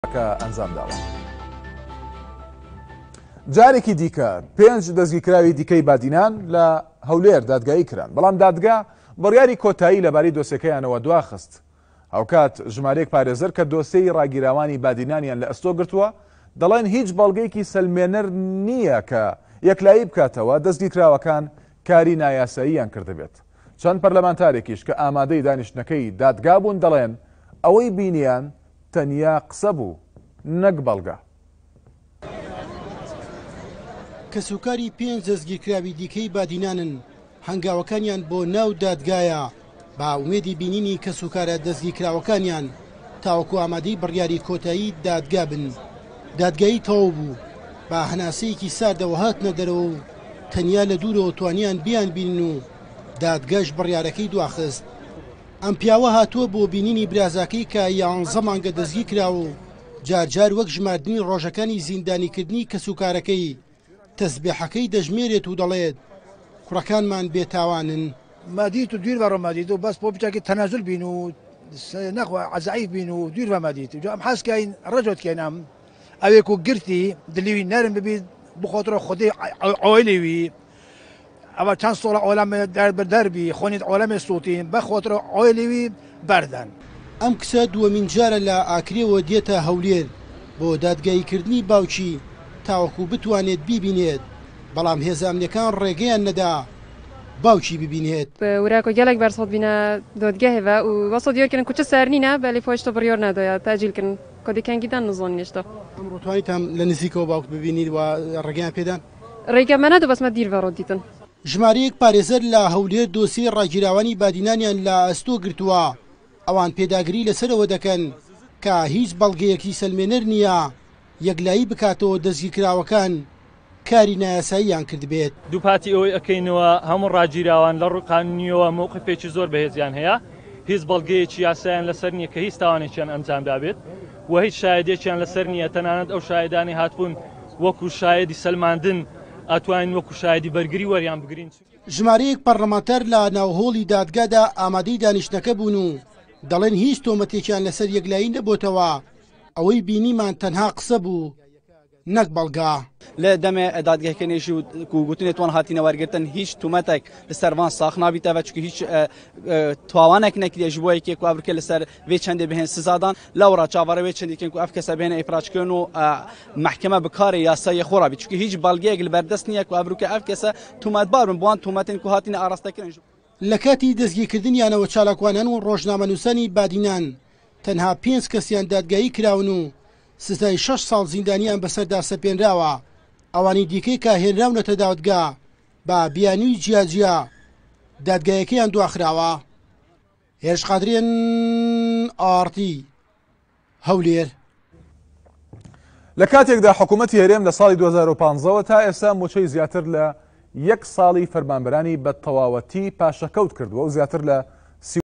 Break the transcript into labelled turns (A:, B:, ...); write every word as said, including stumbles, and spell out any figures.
A: کە ئەنجام داوە. جارێکی دیکە پێنج دەستگیرکراوی دیکەی بادینان لە هەولێر دادگایی کران، بەڵام دادگا بڕیاری کۆتایی لەبارەی دۆسیەکەیانەوە دواخست. هاوکات ژمارەیەک پارێزەر کە دۆسیەی ڕاگیراوانی بادینانیان لە ئەستۆ گرتووە دەڵێن هیچ بەڵگەیەکی سەلمێنەر نییە کە یەکلایی بکاتەوە دەستگیرکراوەکان کاری نایاساییان کردبێت. چەند پەرلەمانتارێکیش کە ئامادەی دانیشتنەکەی دادگا بوون دەڵێن ئەوەی بینیان تەنیا قسە بوو نەک بەڵگە.
B: کەسوکاری پێنج دەستگیرکراوی دیکەی بادینانن هەنگاوەکانیان بۆ ناو دادگایە با ئومێدی بینینی کەسوکارە دەستگیرکراوەکانیان تاوەکو ئامادەی بڕیاری کۆتایی دادگا بن. دادگایی تەواو بوو با هەناسەیەکی ساردەوە هاتنە دەرەوە و تەنیا لە دوورەوە توانیان بیان بینن و دادگەش بڕیارەکەی دواخست. ئەم پیاوە هاتووە بۆ بینینی برازاکەی کە یانزە مانگە دەستگیر کراوە و جارجار وەک ژماردنی ڕۆژەکانی زیندانیکردنی کەسوکارەکەی تەسبیحەکەی دەژمێرێت و دەڵێت کوڕەکانمان بێتاوانن.
C: مادیت و دویر بە ڕۆمادیت و بەس بۆ بچاکی تەنازل بین و نەخوا عەزایف بین و دویر بە مادیت و ئەم حەزکەین ڕەجۆت کێنام ئەوێک و گرتی دلیوی نەرم ببیت بخۆتەوە خودی ئۆیلێوی ئەوە چەند سۆڵە ئۆلامە دەربی خۆنیت ئۆلەمێ سووتین بەخۆتەوە ئۆیلێوی بەردەن.
B: ئەم کسە دووەمین جارە لە ئاکرێەوە دێتە هەولێر بۆ دادگاییکردنی باوکی تاوەکو بتوانێت بیبینێت، بەڵام هێزە ئەمنیەکان ڕێگەیان نەدا باوکی ببینێت.
D: وراکۆ gelek bersod bîne dodgehê ve û wesa diyar kirin ku çi sernîne belê xwe ji biryar nedaye tecîl kirin kodîkengî den nizanîn hêşta.
B: ئەمڕۆ توانیت هەم لە نزیکەوە باوک ببینیت و ڕێگەیان پێدان؟
D: ڕێگە me nedu bes me dîr ve rod dîtin.
B: ژمارەیەک پارێزەر لە هەولێر دۆسیە ڕاگیراوانی بادینانیان لە ئەستۆ گرتووە. ئەوان پێداگری لەسەرەوە دەکەن کە هیچ بەڵگەیەکی سەلمێنەر نییە یەکلایی بکاتەوە دەستگیرکراوەکان کاری نایاساییان کردبێت.
E: دووپاتی ئەوەی ئەەکەینەوە هەموو ڕاگیراوان لە ڕووقانونیەوە مووقفێکی زۆر بەهێزیان هەیە، هیچ بەڵگەیەکی یاساییان لەسەر نییە کە هیچ تاوانێکیان ئەنجام دابێت و هیچ شایەدێکیان لەسەر نییە. تەنانەت ئەو شایەدانی هاتبوون وەکو شایەدی سەلماندن ئەتوانین وەکو شایەدی بەرگری وەریان بگرین.
B: ژمارەیەک پەرلەمانتەر لە ناوهۆڵی دادگادا ئامادەی دانیشتەکە بوون و دەڵێن هیچ تۆمەتێکیان لەسەر یەکلایی نەبووتەوە، ئەوەی بینیمان تەنها قسە بوو نەک بەڵگا.
F: لە دەمێ دادگەکەنێژی و گوتنێتوان هاتیینە وەرگتن هیچ تومەتێک لەسەروان ساخ نابیتەوە چکە هیچ تواوانێک نەکرێژ بۆ یەکێک و ئەبرکە لەسەر وێ چەندێ بهێن سزادان لەوڕا چاوەڕەوێ چەندێکن و ئەف کەسە بهێنە ئیفراجکردن و محکەمە بکارێ یاسای خۆڕابی چکە هیچ بەڵگەیەک لە بەردەست نییە و ئەبروکە ئەف کەسە تومەتبارن بوان تومەتین و هاتیینە ئاراستەکردن.
B: لە کاتی دەستگیرکردنیانەوە چالاکوانان و ڕۆژنامەنووسانی بادینان تەنها پێنج کەسیان دادگایی کراون و سزای شەش ساڵ زیندانیان بەسەردا سەپێنراوە. ئەوانی دیکەی کە هێنراونەتە دادگا بە بیانووی جیاجیا دادگایەکەیان دواخراوە. هێرش قادرێن ئارتی هەولێر.
A: لە کاتێکدا حکوومەتی هەرێم لە ساڵی دوو هەزار و پانزەوە تا ئێستا موچەی زیاتر لە یەک ساڵی فەرمانبەرانی بە تەواوەتی پاشەکەوت کردووە و زیاتر لە